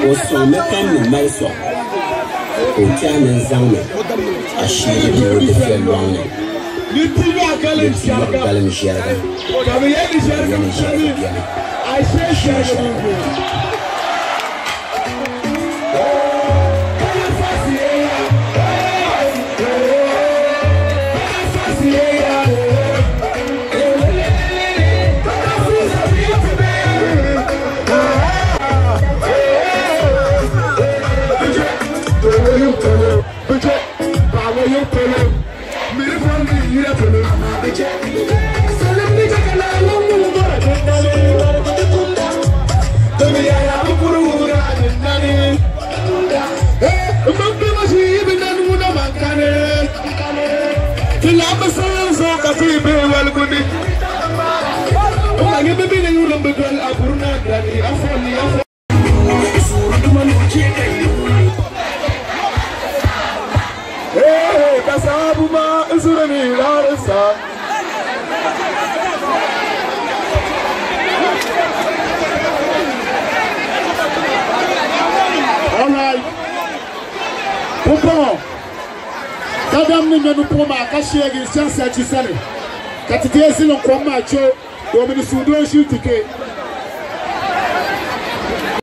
so me come my so o ti an zanne a shiri de fe long ni ti ya galim shiaga ka me yeli shiaga I say shiaga Madame ne nous pour ma cacher une science à Tissane. Quand tu es ici, on croit macho, on me dit sous deux chutes.